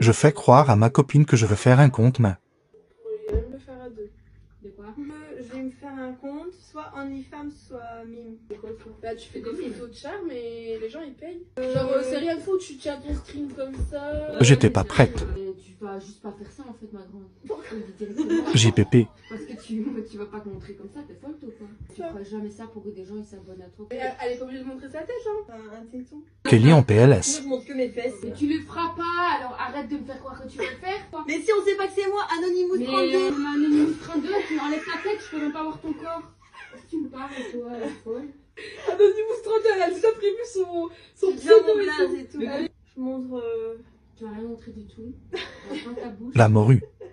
Je fais croire à ma copine que je veux faire un compte, mais... Je vais me faire à deux. De quoi? Je vais me faire un compte, soit OnlyFans, soit Mime. Bah tu fais des photos de charme et les gens ils payent. Genre c'est rien de fou, tu tiens ton stream comme ça. J'étais pas prête. Tu vas juste pas faire ça en fait, ma grande. Faut le dire directement. JPP. Parce que tu vas pas te montrer comme ça, t'es folle toi quoi. Tu feras jamais ça pour que des gens ils s'abonnent à toi. Elle est pas obligée de montrer sa tête genre. Un téton. Kelly en Moi, PLS. je montre que mes fesses. Mais tu le feras pas, alors arrête de me faire croire que tu vas le faire quoi. Mais si on sait pas que c'est moi, Anonymous Mais 32. Anonymous 32, tu enlèves ta tête, je peux même pas voir ton corps. Qu'est-ce que tu me parles toi, la folle? Anonymous 32, elle a déjà prévu son Bien pseudo mon et blaze tout. et tout. Je montre... Tu vas rien montrer du tout. Ta bouche. La morue.